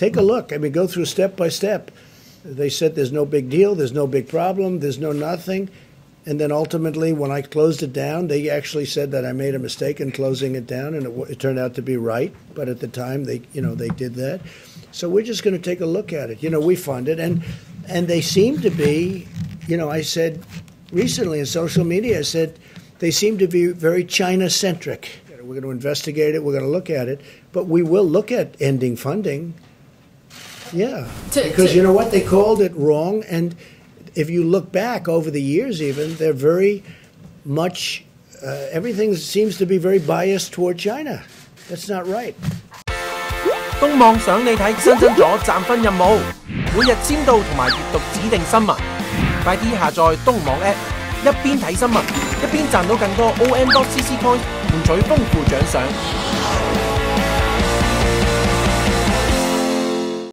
take a look. I mean, go through step by step. They said there's no big deal, there's no big problem, there's no nothing. And then ultimately, when I closed it down, they actually said that I made a mistake in closing it down, and it turned out to be right. But at the time, they did that. So we're just going to take a look at it. We fund it, and they seem to be, I said recently in social media, I said they seem to be very China-centric. We're going to investigate it. We're going to look at it. But we will look at ending funding. Yeah. Because you know what? They called it wrong. And if you look back over the years even, they're very much, everything seems to be very biased toward China. That's not right. 東網想你睇新增咗賺分任務，每日簽到同埋閱讀指定新聞。快啲下載東網 App， 一邊睇新聞，一邊賺到更多 OM.CC Coin， 換取豐富獎賞。